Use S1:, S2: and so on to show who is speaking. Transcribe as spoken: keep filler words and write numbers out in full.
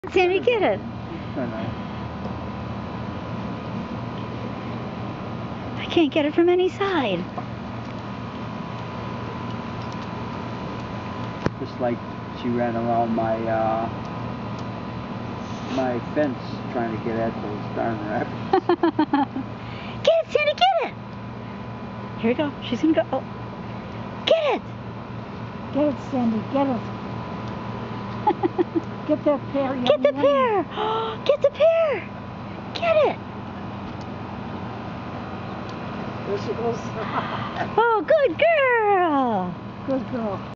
S1: Sandy, get it. I can't get it from any side.
S2: Just like she ran around my uh, my fence trying to get at those darn rabbits.
S1: Get it, Sandy, get it! Here we go. She's gonna go. Oh. Get it!
S3: Get it, Sandy, get it. Get that pear.
S1: Get the pear! Get the pear! Get it!
S3: There she goes.
S1: Oh, good girl!
S3: Good girl.